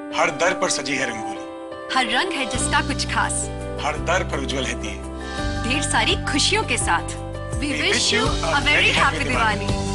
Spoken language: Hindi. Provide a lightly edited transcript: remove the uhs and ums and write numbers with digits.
हर दर पर सजी है रंगोली, हर रंग है जिसका कुछ खास, हर दर पर उज्जवल है दिए, ढेर सारी खुशियों के साथ। We wish you a very happy Diwali.